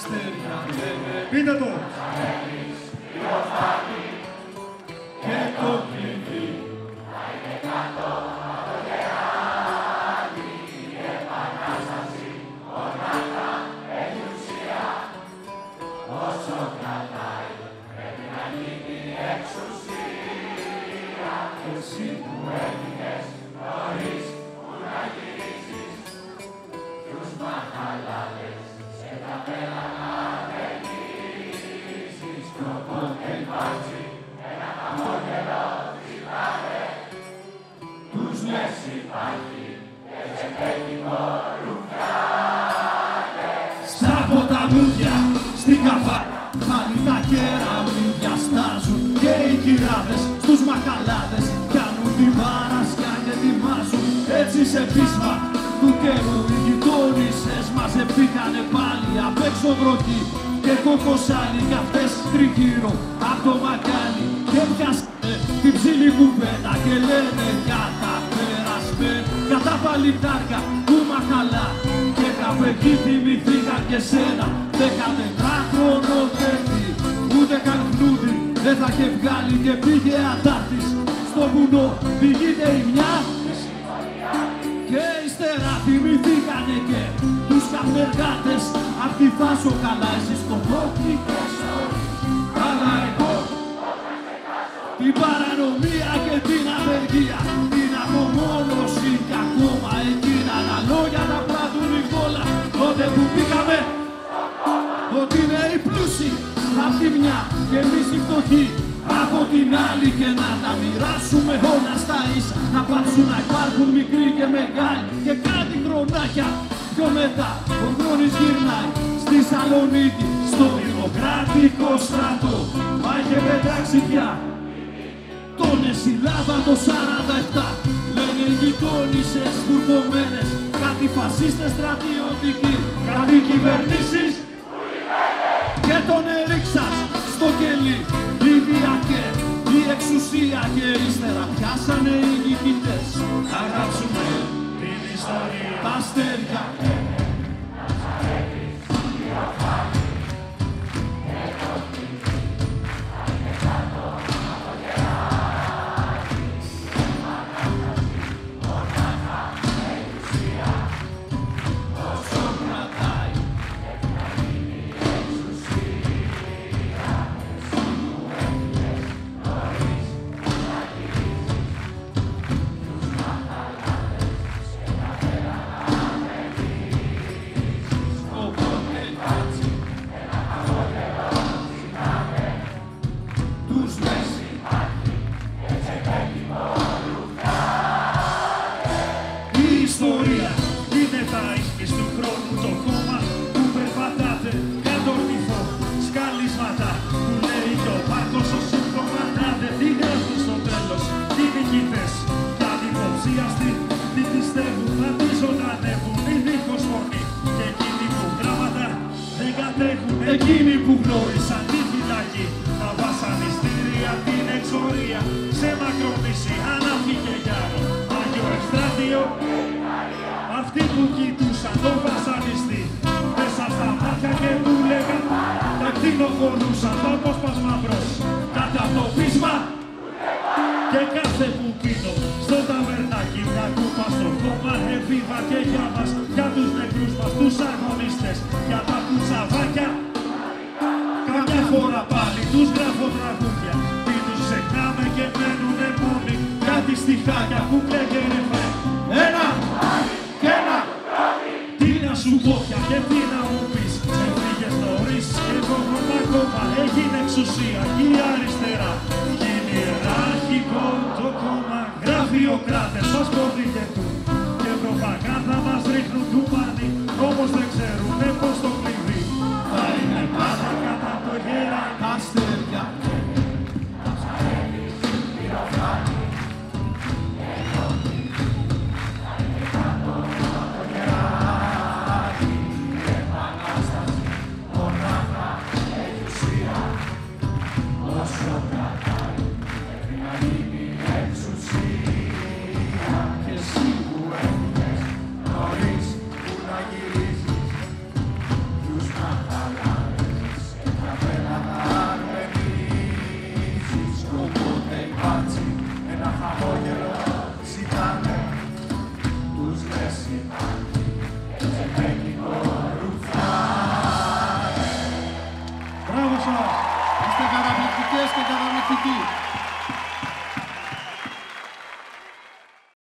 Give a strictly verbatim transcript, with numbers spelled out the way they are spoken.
αστέρια λένε. Πείτε το! Και το κλειδί θα είναι κάτω από το κεράνι. Η επανάσταση μονάχα έχει ουσία. Όσο κρατάει πρέπει να γίνει εξουσία. Εσύ που έμεινες νωρίς που να γυρίσεις τους μαχαλάδες σε τα πέλανα βελίσεις. Κι όποτε υπάρξει ένα χαμόγελο ζητάνε, τους λες υπάρχει και σε έτοιμο ρουφιάνε. Στα ποταμούδια, στην καβάλα, πάλι τα κεραμίδια στάζουν και οι κυράδες στους μαχαλάδες κάνουν την παρασκιά και ετοιμάζουν. Έτσι σε πείσμα του καιρού οι γειτόνισσες μαζευτήκανε πάλι απ' έξω βροχή και κοκοσάλι κι αυτές τριγύρω απ' το μακάλι και πιάσανε την ψηλή κουβέντα και λένε καταπέρασμε για τα παλιτάρια του μαχαλά και κάπου εκεί θυμηθήκαν και σένα δεκατετράχρονο παιδί, ούτε καν φλούδι δεν θα είχε βγάλει και πήγε αντάρτης στο βουνό πηγείται η μια και ύστερα θυμηθήκανε και τους καπνεργάτες απ' τη Θάσο καλά εσείς κομμόπληκες. Αλλά εγώ την παρανομία και την απεργία, την απομόνωση και ακόμα εκείνα τα λόγια να πράττουν η κόλλα τότε που πήγαμε ότι είναι οι πλούσιοι απ' τη μια και εμείς οι φτωχοί από την άλλη και να τα μοιράσουμε όλα στα ίσα, να πάψουν να υπάρχουν μικροί και μεγάλοι και κάτι χρονάκια πιο μετά ο χρόνος γυρνάει στη Σαλονίκη στο δημοκρατικό στρατό. Μα είχε πετάξει πια τον Εσυλάβα το σαράντα επτά, λένε οι γειτόνισσες φουρκωμένες, κάτι φασίστες στρατιωτικοί, κάτι κυβερνήσεις και τον ερίξας στο κελί. Λίβια και η εξουσία και ύστερα πιάσανε οι νικητές. Θα γράψουμε την ιστορία, τα αστέρια. Εκείνοι που γνώρισαν τη φυλακή, τα βασανιστήρια, την εξορία, σε μακρονήσι, ανάφη και γιάρο, Άγιο Ευστράτιο, αυτοί που κοιτούσαν τον βασανιστή, μέσα στα μάτια και του λέγαν, τα κτηνοχωρούσαν το απόσπασμα μπρος, κάτω από το πείσμα και κάθε που πίνω, στο ταβερνάκι μια κούπα στο κόμμα, επίβα και για μας, για τους νεκρούς μας, τους αγωνιστές, για τα κουτσαβάκια. Καμιά φορά πάλι τους γράφω τραγούδια, τι τους ξεχνάμε και μένουνε μόνοι, κάτι στιχάκια που κλαίγε ρεφρέ. Ένα και ένα, τι να σου πω πια και τι να μου πεις, έφυγες νωρίς και εγώ ακόμα έγινε εξουσία και η αριστερά. Κι είναι ιεραρχικό το κόμμα, γραφειοκράτες μας ποδηγετούν και προπαγάνδα μας ρίχνουν κουμάνι, όμως δεν ξέρουνε πως το κλειδί θα είναι πάντα κατά το γερά τα αστέρια. και καταπληκτική.